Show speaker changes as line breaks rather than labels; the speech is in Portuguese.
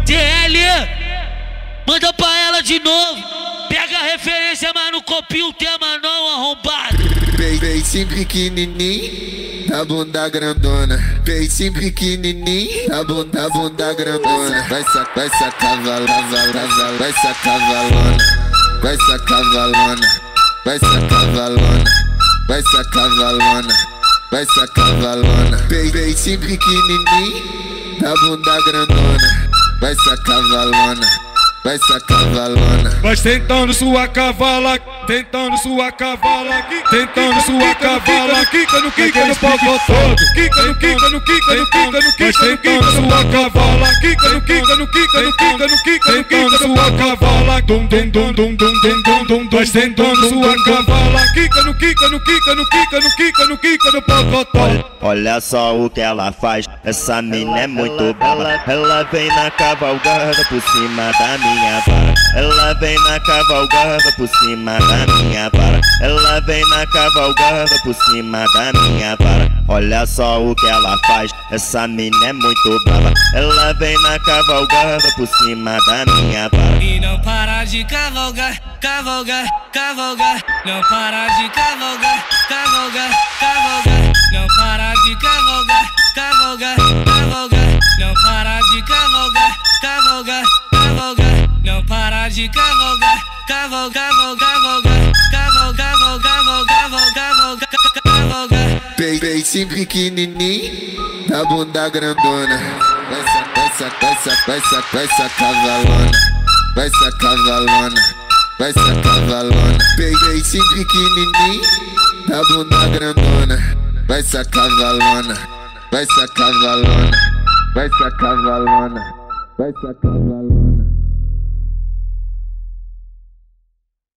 TL, manda pra ela de novo. Pega a referência, mas não copia o tema não, arrombado.
Peitinho pequenininho, da bunda grandona. Peitinho pequenininho, da bunda grandona. Vai sacar valona, vai sacar valona, vai sacar valona, vai sacar valona, vai sacar valona, vai sacar valona. Peitinho pequenininho, da bunda grandona. Vai sacar valona, vai sacar valona.
Vai tentando sua cavala, tentando sua cavala, tentando sua cavala, quica no palco todo, quica no quica no quica no quica no quica no quica sua cavala, quica no quica no quica no quica no quica no quica sua cavala, dum dum dum dum dum dum dum dum. Vai tentando sua cavala, quica no quica no quica no quica no quica no quica no palco todo.
Olha só o que ela faz, essa mina é muito bela. Ela vem na cavalgada por cima da minha vara. Ela vem na cavalgada por cima da minha vara. Ela vem na cavalgada por cima da minha vara. Olha só o que ela faz, essa mina é muito brava. Ela vem na cavalgada por cima da minha vara.
E não para de cavalgar, cavalgar, cavalgar. Não para de cavalgar, cavalgar, cavalgar. Não para de cavalgar, cavalgar, cavalgar. Não para de cavalgar, cavalgar, cavalgar. Não para de cavalgar, cavalgar, cavalgar, cavalgar, cavalgar, cavalgar, cavalgar.
Peitinho pequenininho, da bunda grandona. Vai sacar valona, vai sacar valona, vai sacar valona. Peitinho pequenininho, da bunda grandona. Vai sacar valona, vai sacar valona, vai sacar valona, vai sacar valona.